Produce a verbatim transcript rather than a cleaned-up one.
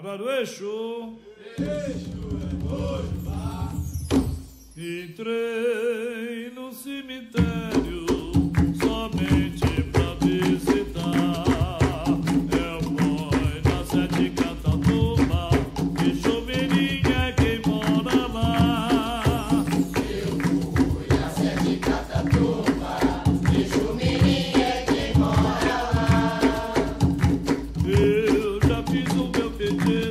para o Exu. Exu é Orixá. Entrei no cemitério somente pra visitar. Eu fui na sete Catatumba, Exu Mirim é quem mora lá. Eu fui na sete Catatumba, Exu Mirim é quem mora lá. Eu já fiz o meu pedido.